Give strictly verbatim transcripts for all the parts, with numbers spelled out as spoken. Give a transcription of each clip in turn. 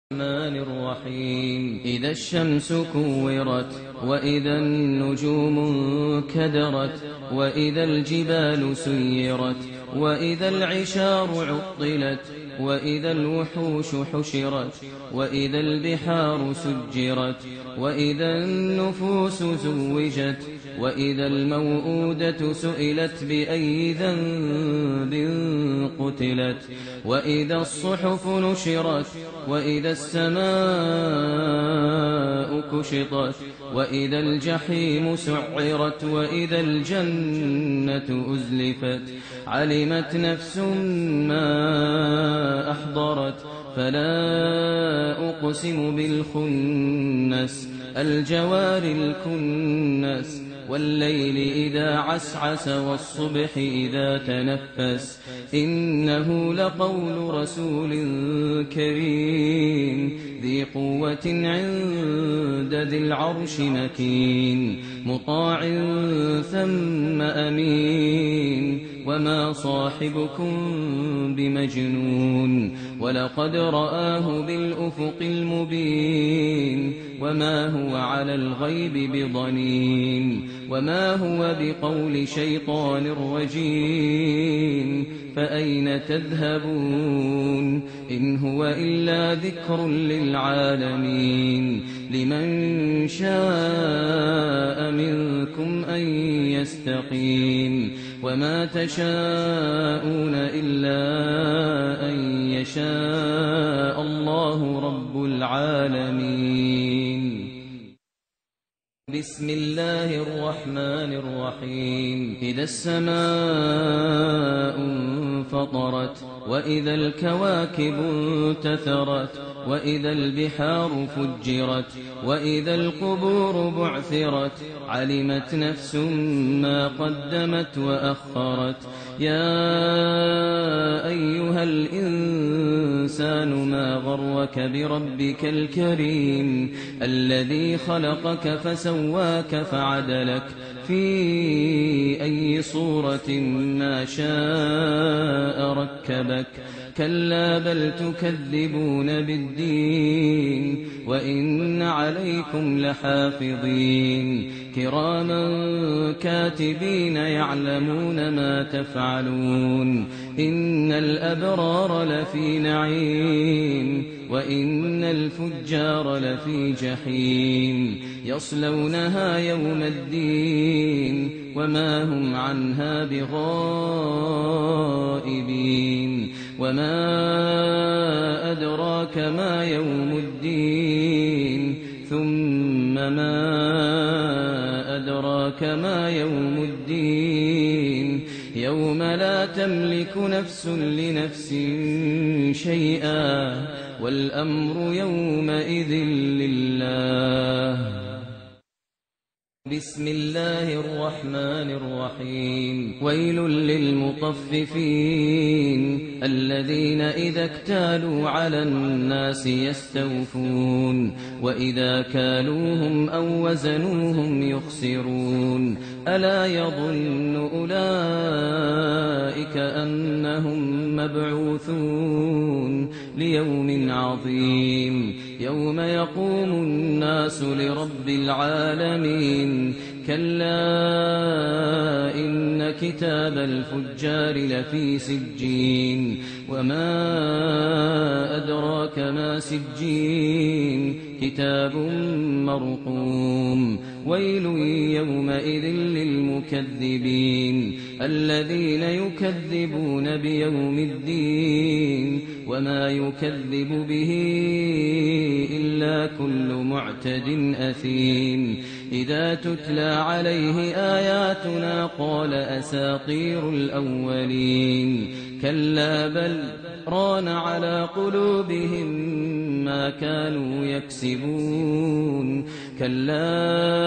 الرحمن الرحيم إذا الشمس كورت وإذا النجوم انكدرت وإذا الجبال سيرت وإذا العشار عطلت وإذا الوحوش حشرت وإذا البحار سجرت وإذا النفوس زوجت وإذا الموءودة سئلت بأي ذنب قتلت وإذا الصحف نشرت وإذا السماء كشطت وإذا الجحيم سعرت وإذا الجنة أزلفت علمت نفس ما أحضرت فلا أقسم بالخنس الجوار الكنس والليل إذا عسعس والصبح إذا تنفس إنه لقول رسول كريم ذي قوة عند ذي العرش مكين مطاع ثم أمين وما صاحبكم بمجنون ولقد رآه بالأفق المبين وما هو على الغيب بضنين وما هو بقول شيطان رجيم فأين تذهبون إن هو إلا ذكر للعالمين لمن شاء منكم أن يستقيم وما تشاءون إلا أن يشاء الله رب العالمين بسم الله الرحمن الرحيم إذا السماء انفطرت وإذا الكواكب انتثرت وإذا البحار فجرت وإذا القبور بعثرت علمت نفس ما قدمت وأخرت يا أيها الإنسان ما غرك بربك الكريم الذي خلقك فسواك فعدلك في أي صورة ما شاء ركبك كلا بل تكذبون بالدين وإن عليكم لحافظين كراما كاتبين يعلمون ما تفعلون إن الأبرار لفي نعيم وإن الفجار لفي جحيم يصلونها يوم الدين وما هم عنها بغائبين وما أدراك ما يوم الدين ثم ما أدراك ما يوم الدين يوم لا تملك نفس لنفس شيئا والأمر يومئذ لله بسم الله الرحمن الرحيم ويل للمطففين الذين إذا اكتالوا على الناس يستوفون وإذا كالوهم أو وزنوهم يخسرون ألا يظن أولئك أنهم مبعوثون ليوم عظيم يوم يقوم الناس لرب العالمين كلا إن كتاب الفجار لفي سجين وما أدراك ما سجين كتاب مرقوم ويل يومئذ للمكذبين الذين يكذبون بيوم الدين وما يكذب به إلا كل معتد أثيم إذا تتلى عليه آياتنا قال أساطير الأولين كلا بل ران على قلوبهم ما كانوا يكسبون كلا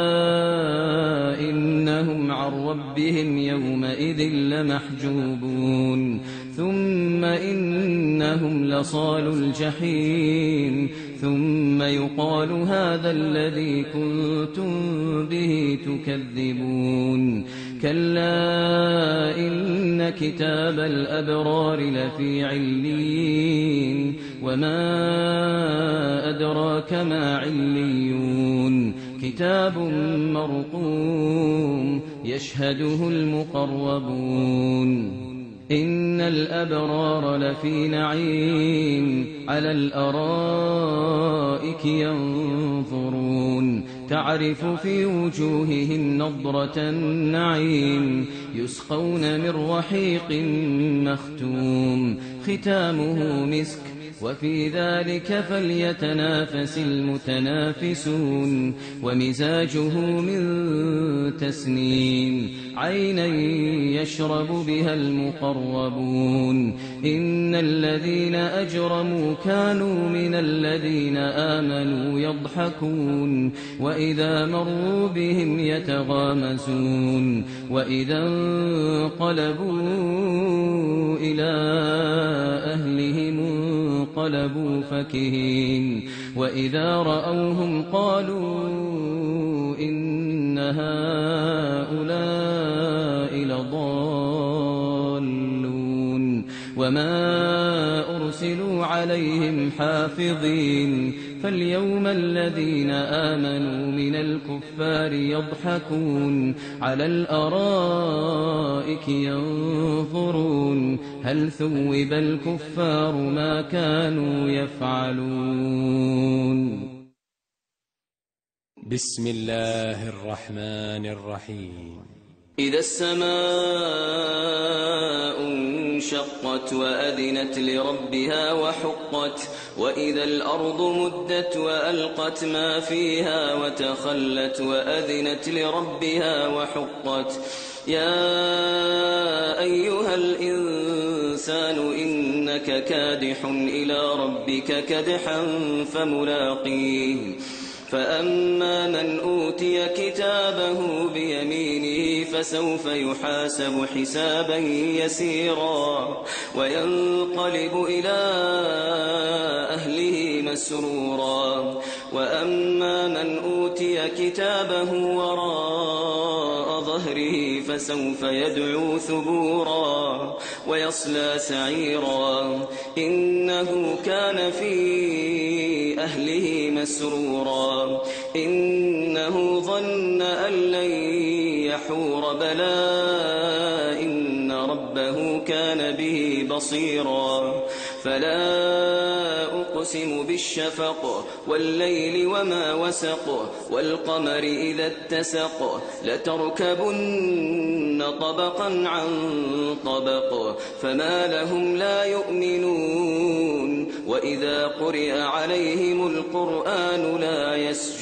إنهم عن ربهم يومئذ لمحجوبون ثم إنهم لصال الجحيم ثم يقال هذا الذي كنتم به تكذبون كلا إن كتاب الأبرار لفي عليين وما أدراك ما عليون كتاب مرقوم يشهده المقربون إن الأبرار لفي نعيم على الأرائك ينظرون تعرف في وجوههم نضرة النعيم يسقون من رحيق مختوم ختامه مسك وفي ذلك فليتنافس المتنافسون ومزاجه من تسنيم عينا يشرب بها المقربون إن الذين أجرموا كانوا من الذين آمنوا يضحكون وإذا مروا بهم يتغامزون وإذا انقلبوا إلى أهلهم انقلبوا فكهين وإذا رأوهم قالوا إن هؤلاء لضالون وما أرسلوا عليهم حافظين فاليوم الذين آمنوا من الكفار يضحكون على الأرائك ينظرون هل ثوب الكفار ما كانوا يفعلون. بسم الله الرحمن الرحيم. إذا السماء انشقت وأذنت لربها وحقت وإذا الأرض مدت وألقت ما فيها وتخلت وأذنت لربها وحقت يا أيها الإنسان إنك كادح إلى ربك كدحا فملاقيه فأما من أوتي كتابه بيمينه فسوف يحاسب حسابا يسيرا وينقلب إلى أهله مسرورا وأما من أوتي كتابه وراء ظهره فسوف يدعو ثبورا ويصلى سعيرا إنه كان في أهله مسرورا إنه ظن أن لن يحور بلى إن ربه كان به بصيرا فلا أقسم بالشفق والليل وما وسق والقمر إذا اتسق لتركبن طبقا عن طبق فما لهم لا يؤمنون وإذا قرئ عليهم القرآن لا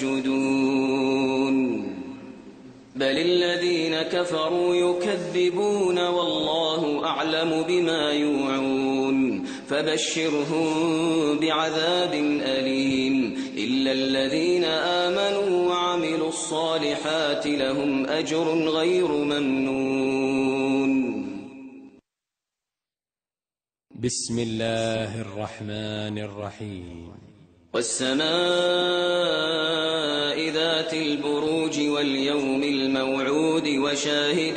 يسجدون بل الذين كفروا يكذبون والله أعلم بما يوعون فبشرهم بعذاب أليم إلا الذين آمنوا وعملوا الصالحات لهم أجر غير ممنون. بسم الله الرحمن الرحيم. والسماء ذات البروج واليوم الموعود وشاهد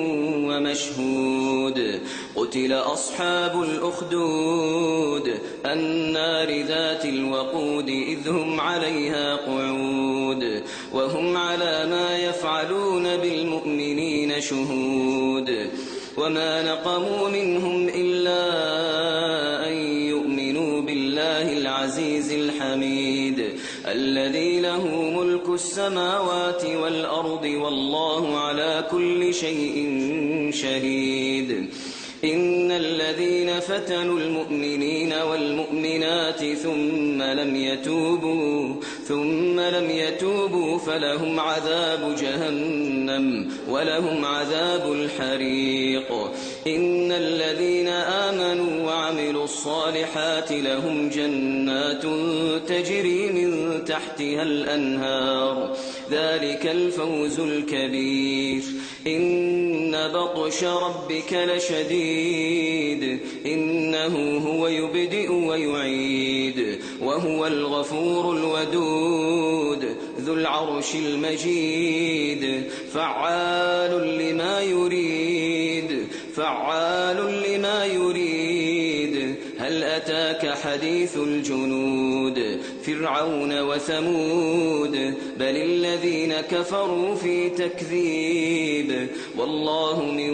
ومشهود قتل أصحاب الأخدود النار ذات الوقود إذ هم عليها قعود وهم على ما يفعلون بالمؤمنين شهود وما نقموا منهم إلا أن يؤمنوا بالله العزيز الحميد الذي له ملك السماوات والأرض والله على كل شيء شهيد. إن الذين فتنوا المؤمنين والمؤمنات ثم لم يتوبوا ثم لم يتوبوا فلهم عذاب جهنم ولهم عذاب الحريق. إن الذين آمنوا وعملوا الصالحات لهم جنات تجري من تحتها الأنهار ذلك الفوز الكبير. إن بطش ربك لشديد إنه هو يبدئ ويعيد وهو الغفور الودود ذو العرش المجيد فعال لما يريد فعال لما يريد. هل أتاك حديث الجنود فرعون وثمود بل الذين كفروا في تكذيب والله من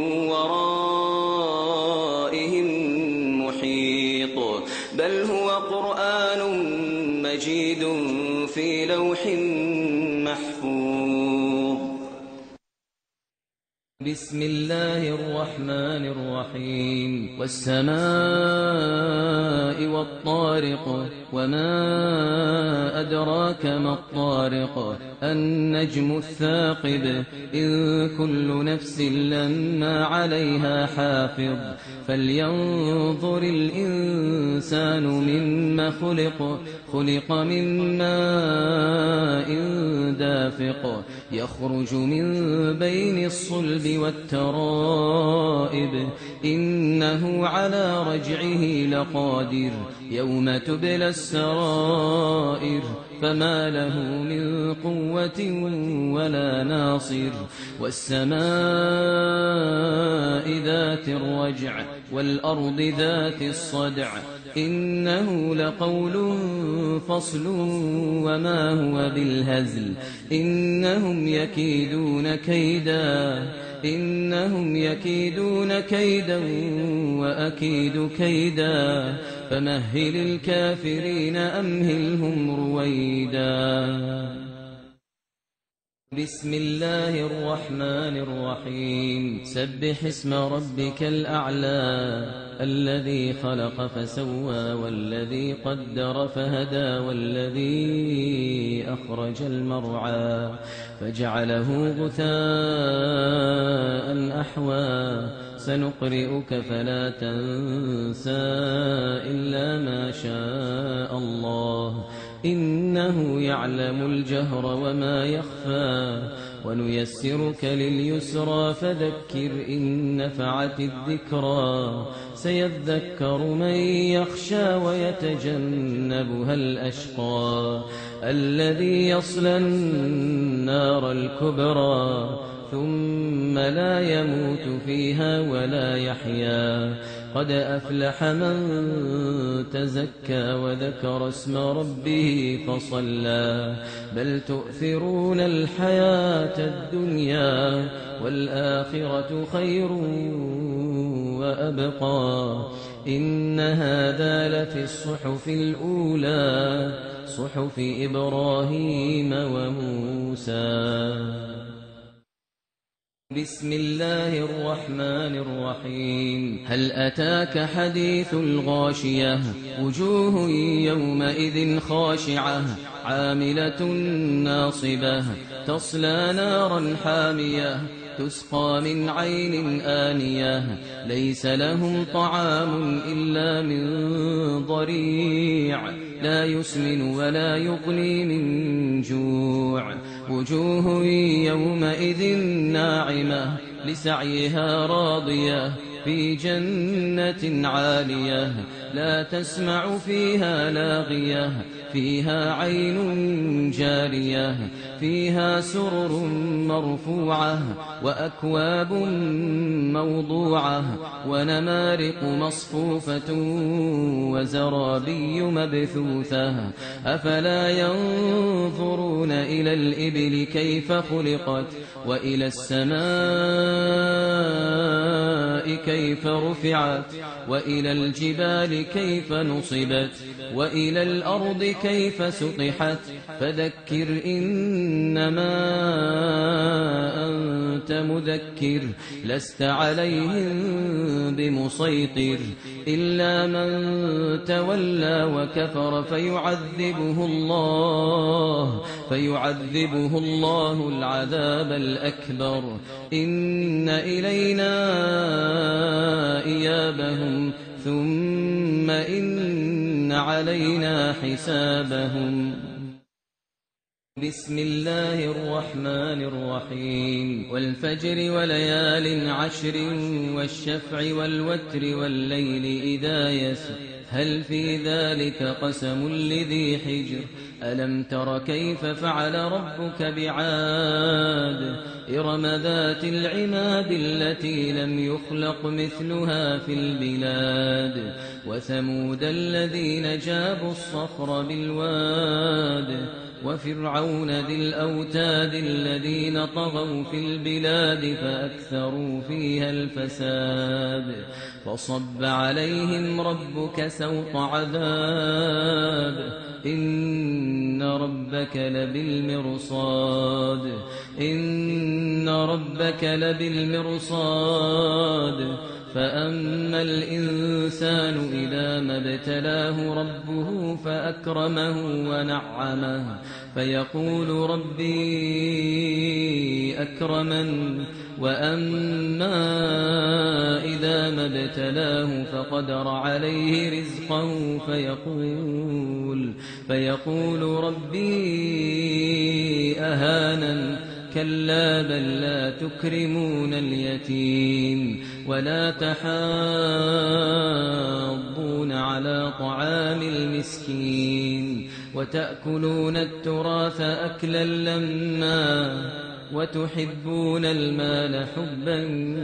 ورائهم محيط بل هو قرآن مجيد في لوح محفوظ. بسم الله الرحمن الرحيم والسماء والطارق وما أدراك ما الطارق النجم الثاقب إن كل نفس لما عليها حافظ فلينظر الإنسان مما خلق خلق من ماء دافق يخرج من بين الصلب والترائب إنه على رجعه لقادر يوم تبلى السرائر فما له من قوة ولا ناصر والسماء ذات الرجع والأرض ذات الصدع إنه لقول فصل وما هو بالهزل إنهم يكيدون كيدا إنهم يكيدون كيدا وأكيد كيدا فمهل الكافرين أمهلهم رويدا. بسم الله الرحمن الرحيم سبح اسم ربك الأعلى الذي خلق فسوى والذي قدر فهدى والذي أخرج المرعى فجعله غثاء أحوى سنقرئك فلا تنسى إلا ما شاء الله إنه يعلم الجهر وما يخفى ونيسرك لليسرى فذكر إن نفعت الذكرى سيذكر من يخشى ويتجنبها الأشقى الذي يصلى النار الكبرى ثم لا يموت فيها ولا يحيا قد أفلح من تزكى وذكر اسم ربه فصلى بل تؤثرون الحياة الدنيا والآخرة خير وأبقى إن هذا لفي الصحف الأولى صحف إبراهيم وموسى. بسم الله الرحمن الرحيم هل أتاك حديث الغاشية وجوه يومئذ خاشعة عاملة ناصبة تصلى نارا حامية تسقى من عين آنية ليس لهم طعام إلا من ضريع لا يسمن ولا يغني من جوع وجوه يومئذ ناعمة لسعيها راضية في جنة عالية لا تسمع فيها لاغية فيها عين جارية فيها سرر مرفوعة وأكواب موضوعة ونمارق مصفوفة وزرابي مبثوثة أفلا ينظرون إلى الإبل كيف خلقت وإلى السماء كيف رفعت وإلى الجبال كيف نصبت وإلى الأرض كيف سطحت فذكر إنما أنت مذكر لست عليهم بمسيطر إلا من تولى وكفر فيعذبه الله فيعذبه الله العذاب الأكبر إن إلينا إيابهم ثم إن علينا حسابهم. بسم الله الرحمن الرحيم والفجر وليال عشر والشفع والوتر والليل إذا يسر هل في ذلك قسم لذي حجر ألم تر كيف فعل ربك بعاد إرم ذات العماد التي لم يخلق مثلها في البلاد وثمود الذين جابوا الصخر بالواد وفرعون ذي الأوتاد الذين طغوا في البلاد فأكثروا فيها الفساد فصب عليهم ربك سوط عذاب إن ربك لبالمرصاد إن ربك لبالمرصاد فأما الإنسان إذا ما ابتلاه ربه فأكرمه ونعمه فيقول ربي أكرمن وأما إذا ما ابتلاه فقدر عليه رزقه فيقول فيقول ربي أهانن كلا بل لا تكرمون اليتيم ولا تحاضون على طعام المسكين وتأكلون التراث أكلا لما وتحبون المال حبا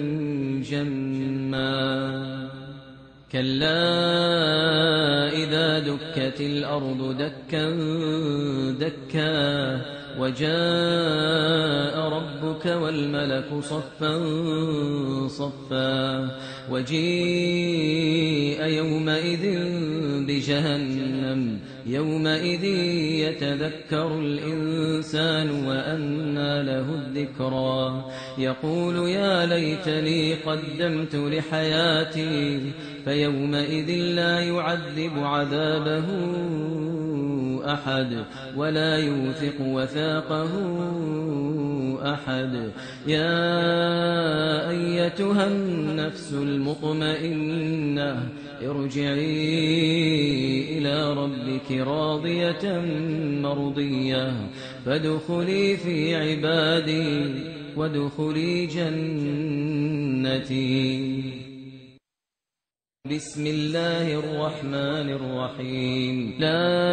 جما كلا إذا دكت الأرض دكا دكا وجاء ربك والملك صفا صفا وجيء يومئذ بجهنم يومئذ يتذكر الإنسان وأنى له الذكرى يقول يا ليتني قدمت لحياتي فيومئذ لا يعذب عذابه أحد ولا يوثق وثاقه أحد يا أيتها النفس المطمئنة ارجعي إلى ربك راضية مرضية فادخلي في عبادي وادخلي جنتي بسم الله الرحمن الرحيم لا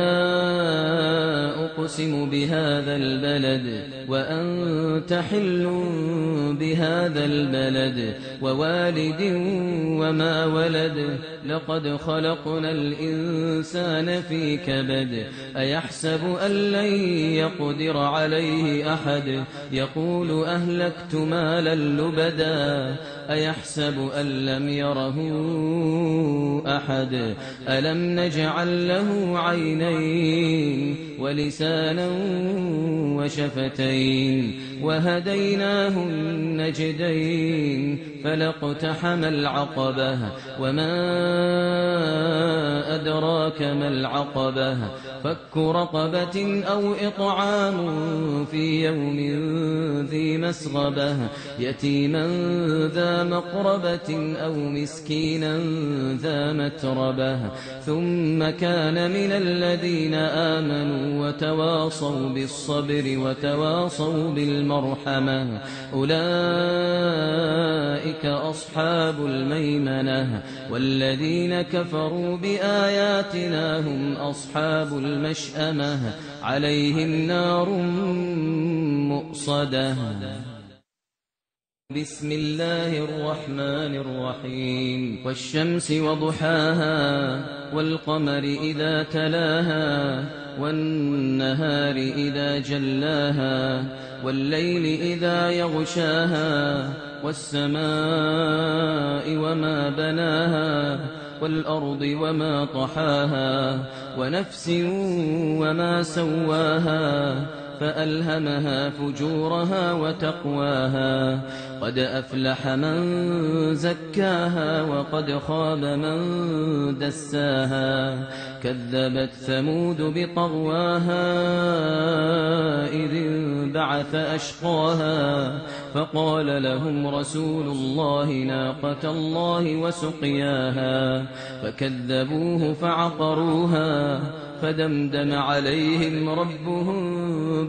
أقسم بهذا البلد وأنت حل بهذا البلد ووالد وما ولد لقد خلقنا الإنسان في كبد أيحسب أن لن يقدر عليه أحد يقول أهلكت مالا لبدا أيحسب أن لم يره أحد ألم نجعل له عينين ولسانا وشفتين وهديناه النجدين فلاقتحم العقبة وما أدراك ما العقبة فك رقبة أو إطعام في يوم ذي مسغبة يتيما ذا مقربة أو مسكينا ذا متربة ثم كان من الذين آمنوا وتواصوا بالصبر وتواصوا بالمرحمة أولئك أصحاب الميمنة والذين كفروا بآياتنا هم أصحاب المشأمة عليهم نار مؤصدة بسم الله الرحمن الرحيم والشمس وضحاها والقمر إذا تلاها والنهار إذا جلاها والليل إذا يغشاها والسماء وما بناها والأرض وما طحاها ونفس وما سواها فألهمها فجورها وتقواها قد أفلح من زكاها وقد خاب من دساها كذبت ثمود بطغواها إذ انبعث أشقاها فقال لهم رسول الله ناقة الله وسقياها فكذبوه فعقروها فدمدم عليهم ربهم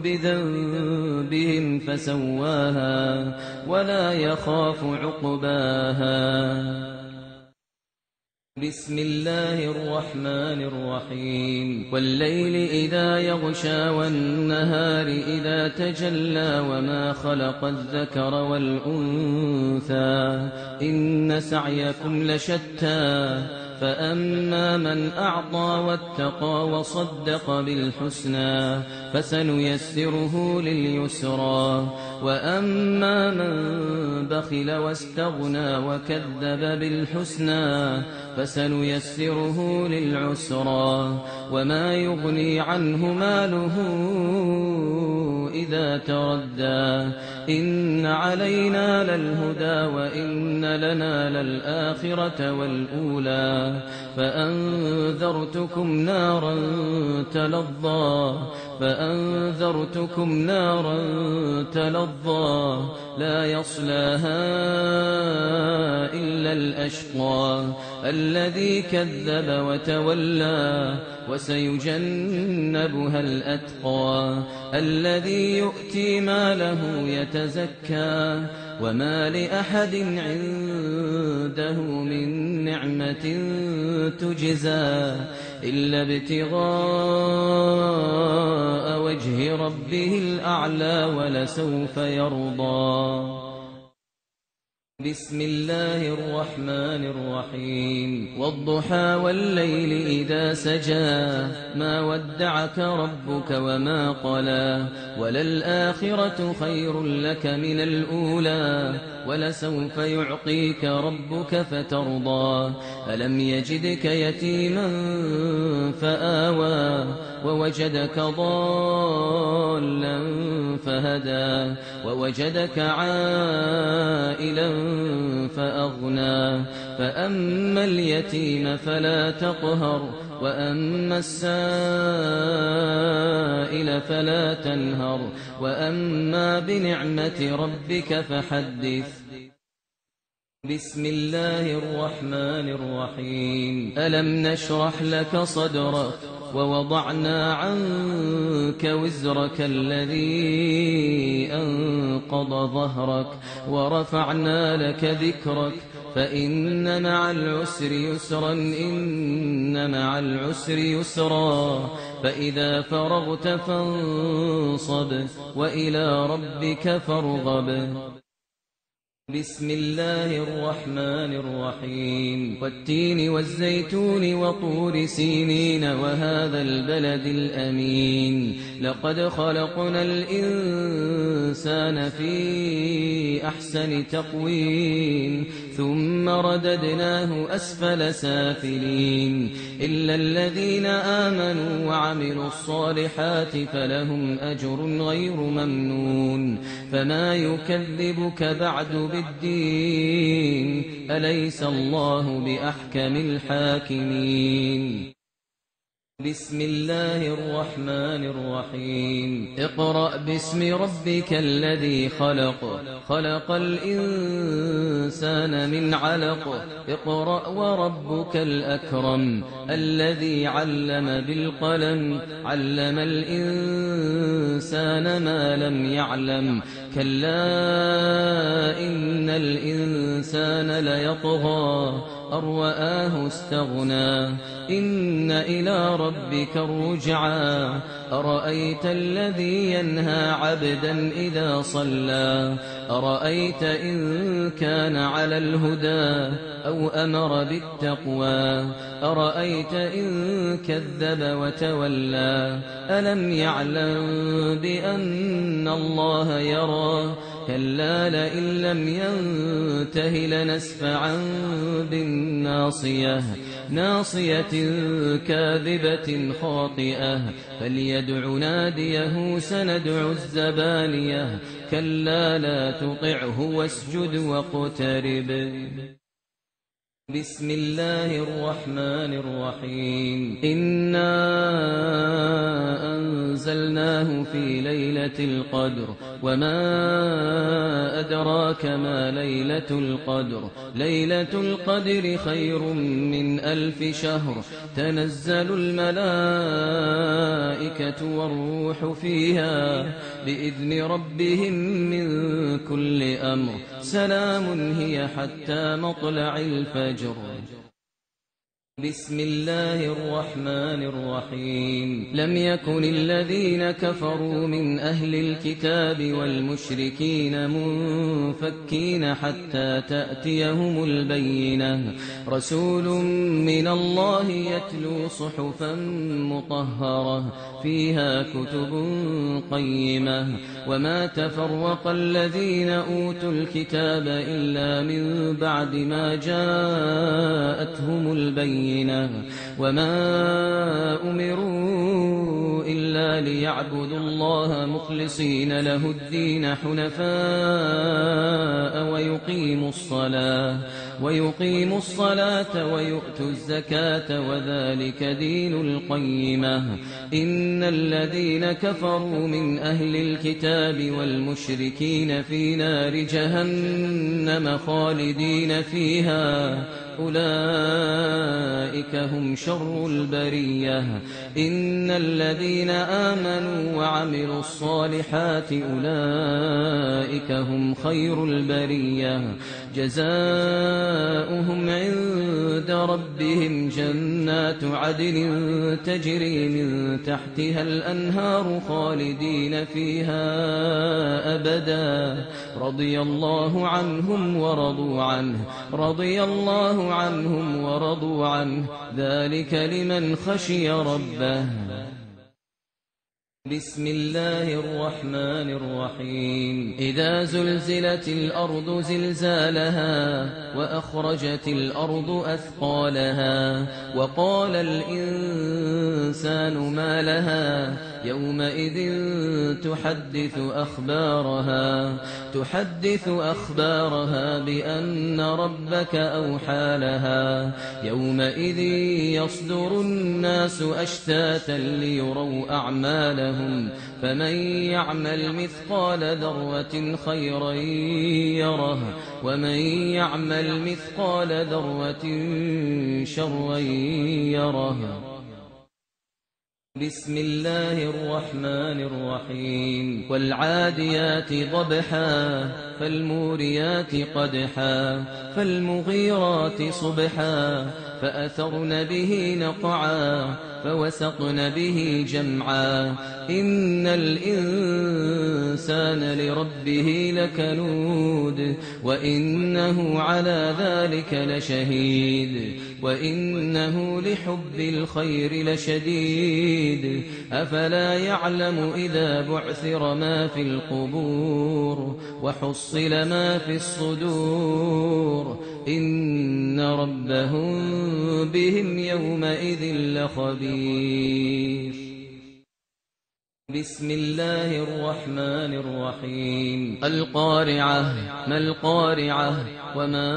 بذنبهم فسواها ولا يخاف عقباها بسم الله الرحمن الرحيم والليل إذا يغشى والنهار إذا تجلى وما خلق الذكر والأنثى إن سعيكم لشتى فأما من أعطى واتقى وصدق بالحسنى فسنيسره لليسرى وأما من بخل واستغنى وكذب بالحسنى فسنيسره للعسرى وما يغني عنه ماله إذا تردى إن علينا للهدى وإن لنا للآخرة والأولى فأنذرتكم نارا تلظى فأنذرتكم نارا تلظى لا يصلاها إلا الأشقى الذي كذب وتولى وسيجنبها الأتقى الذي يؤتي ماله يتزكى وما لأحد عنده من نعمة تجزى إلا ابتغاء وجه ربه الأعلى ولسوف يرضى بسم الله الرحمن الرحيم والضحى والليل إذا سجى ما ودعك ربك وما قلى وللآخرة خير لك من الأولى ولسوف يعطيك ربك فترضى ألم يجدك يتيما فآوى ووجدك ضالا فهدى ووجدك عائلا فأغنى فأما اليتيم فلا تقهر وأما السائل فلا تنهر وأما بنعمة ربك فحدث بسم الله الرحمن الرحيم ألم نشرح لك صدرك ووضعنا عنك وزرك الذي أنقض ظهرك ورفعنا لك ذكرك فإن مع العسر يسرا إن مع العسر يسرا فإذا فرغت فانصب وإلى ربك فارغب بسم الله الرحمن الرحيم والتين والزيتون وطور سينين وهذا البلد الأمين لقد خلقنا الإنسان في أحسن تقويم ثم رددناه أسفل سافلين إلا الذين آمنوا وعملوا الصالحات فلهم أجر غير ممنون فما يكذبك بعد بالدين أليس الله بأحكم الحاكمين بسم الله الرحمن الرحيم اقرأ باسم ربك الذي خلق خلق الإنسان من علق اقرأ وربك الأكرم الذي علم بالقلم علم الإنسان ما لم يعلم كلا إن الإنسان ليطغى أن رآه استغنى إن إلى ربك الرجعى أرأيت الذي ينهى عبدا إذا صلى أرأيت إن كان على الهدى أو أمر بالتقوى أرأيت إن كذب وتولى ألم يعلم بأن الله يرى كلا لئن لم ينته لنسفعا بالناصية ناصية كاذبة خاطئة فليدع ناديه سندع الزبانية كلا لا تطعه واسجد واقترب بسم الله الرحمن الرحيم إنا أنزلناه في ليلة القدر وما أدراك ما ليلة القدر ليلة القدر خير من ألف شهر تنزل الملائكة والروح فيها بإذن ربهم من كل أمر سلام هي حتى مطلع الفجر بسم الله الرحمن الرحيم لم يكن الذين كفروا من أهل الكتاب والمشركين منفكين حتى تأتيهم البينة رسول من الله يتلو صحفا مطهرة فيها كتب قيمة وما تفرق الذين أوتوا الكتاب إلا من بعد ما جاءتهم البينة وما أمروا إلا ليعبدوا الله مخلصين له الدين حنفاء ويقيموا الصلاة ويقيموا الصلاة ويؤتوا الزكاة وذلك دين القيمة إن الذين كفروا من أهل الكتاب والمشركين في نار جهنم خالدين فيها أولئك هم شر البرية إن الذين آمنوا وعملوا الصالحات أولئك هم خير البرية جزاؤهم عند ربهم جنات عدن تجري من تحتها الأنهار خالدين فيها أبدا رضي الله عنهم ورضوا عنه رضي الله عنهم ورضوا عنه ذلك لمن خشي ربه بسم الله الرحمن الرحيم إذا زلزلت الأرض زلزالها وأخرجت الأرض أثقالها وقال الإنسان ما لها يومئذ تحدث أخبارها تحدث أخبارها بأن ربك أوحى لها يومئذ يصدر الناس أشتاتا ليروا أعمالهم فمن يعمل مثقال ذرة خيرا يره ومن يعمل مثقال ذرة شرا يره بسم الله الرحمن الرحيم والعاديات ضبحا فالموريات قدحا فالمغيرات صبحا فأثرن به نقعا فوسطن به جمعا إن الإنسان لربه لكنود وإنه على ذلك لشهيد وإنه لحب الخير لشديد أفلا يعلم إذا بعثر ما في القبور وحصل ما في الصدور إن ربهم بهم يومئذ لخبير بسم الله الرحمن الرحيم القارعة ما القارعة وما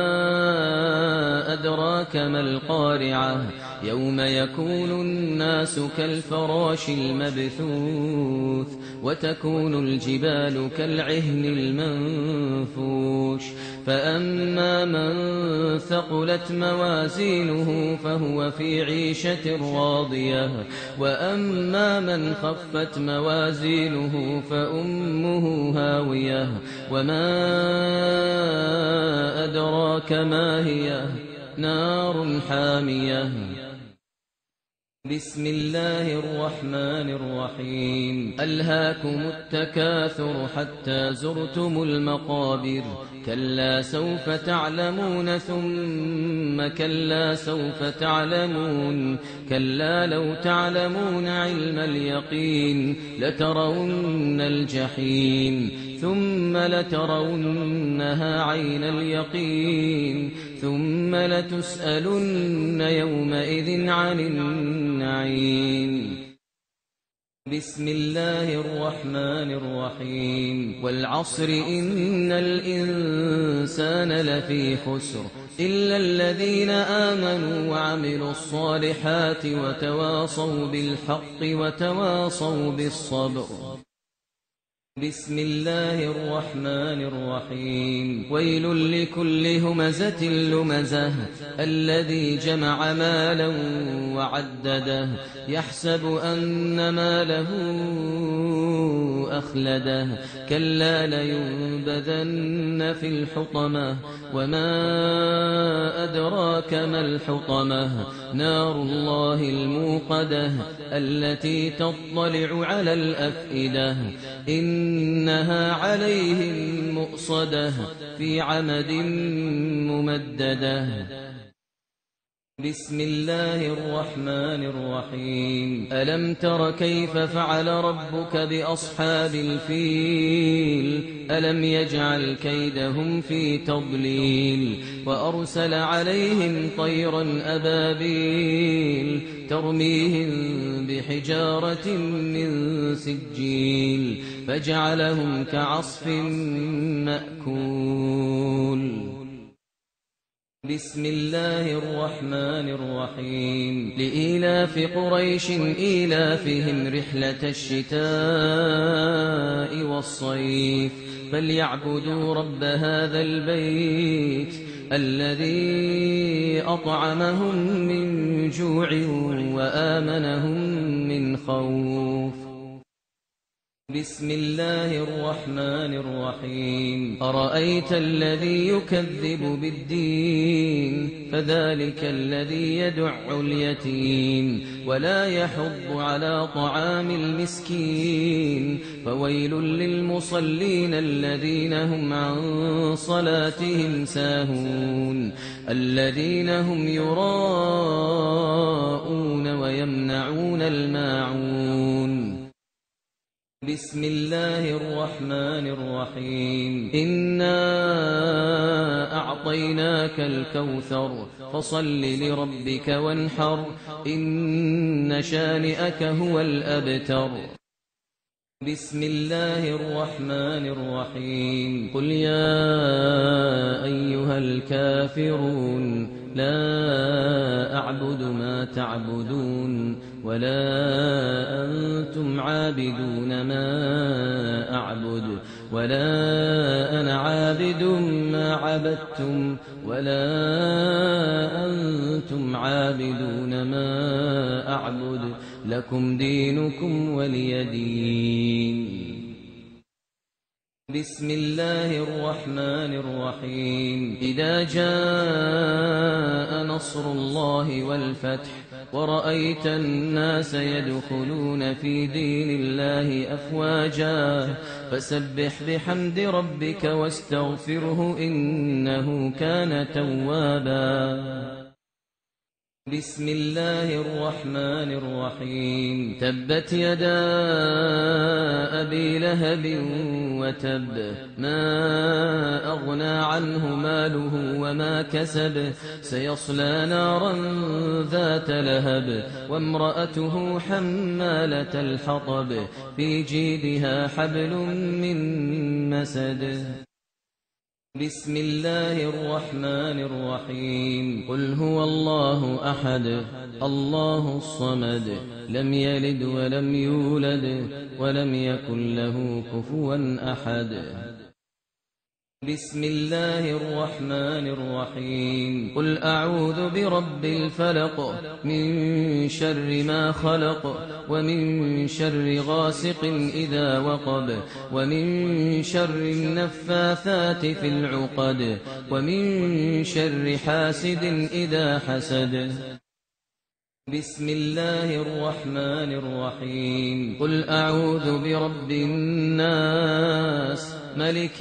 أدراك ما القارعة يوم يكون الناس كالفراش المبثوث وتكون الجبال كالعهن المنفوش فأما من ثقلت موازينه فهو في عيشة راضية وأما من خفت موازينه فأمه هاوية وما أدراك ما هي نار حامية بسم الله الرحمن الرحيم ألهاكم التكاثر حتى زرتم المقابر كلا سوف تعلمون ثم كلا سوف تعلمون كلا لو تعلمون علم اليقين لترون الجحيم ثم لترونها عين اليقين ثم لتسألن يومئذ عن النعيم بسم الله الرحمن الرحيم والعصر إن الإنسان لفي خسر إلا الذين آمنوا وعملوا الصالحات وتواصوا بالحق وتواصوا بالصبر بسم الله الرحمن الرحيم ويل لكل همزة لمزة الذي جمع مالا وعدده يحسب أن ماله أخلده كلا لينبذن في الحطمة وما أدراك ما الحطمة نار الله الموقدة التي تطلع على الأفئدة إنها عليهم مؤصدة في عمد ممددة بسم الله الرحمن الرحيم ألم تر كيف فعل ربك بأصحاب الفيل ألم يجعل كيدهم في تضليل وأرسل عليهم طيرا أبابيل ترميهم بحجارة من سجيل فجعلهم كعصف مأكول بسم الله الرحمن الرحيم لإيلاف قريش إيلافهم رحلة الشتاء والصيف فليعبدوا رب هذا البيت الذي أطعمهم من جوع وآمنهم من خوف بسم الله الرحمن الرحيم أرأيت الذي يكذب بالدين فذلك الذي يدع اليتيم ولا يحض على طعام المسكين فويل للمصلين الذين هم عن صلاتهم ساهون الذين هم يراءون ويمنعون الماعون بسم الله الرحمن الرحيم إنا أعطيناك الكوثر فصل لربك وانحر إن شانئك هو الأبتر بسم الله الرحمن الرحيم قل يا أيها الكافرون لا أعبد ما تعبدون ولا أنتم عابدون ما أعبد ولا أنا عابد ما عبدتم ولا أنتم عابدون ما أعبد لكم دينكم ولي دين بسم الله الرحمن الرحيم إذا جاء نصر الله والفتح ورأيت الناس يدخلون في دين الله أفواجا فسبح بحمد ربك واستغفره إنه كان توابا بسم الله الرحمن الرحيم تبت يدا أبي لهب وتب ما أغنى عنه ماله وما كسب سيصلى نارا ذات لهب وامرأته حمالة الحطب في جيدها حبل من مسد بسم الله الرحمن الرحيم قل هو الله أحد الله الصمد لم يلد ولم يولد ولم يكن له كفوا أحد بسم الله الرحمن الرحيم قل أعوذ برب الفلق من شر ما خلق ومن شر غاسق إذا وقب ومن شر النفاثات في العقد ومن شر حاسد إذا حسد بسم الله الرحمن الرحيم قل أعوذ برب الناس ملك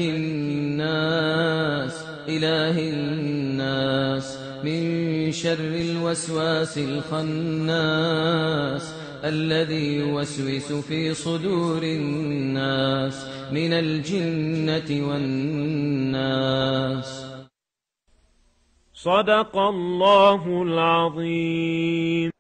الناس إله الناس من شر الوسواس الخناس الذي يوسوس في صدور الناس من الجنة والناس صدق الله العظيم.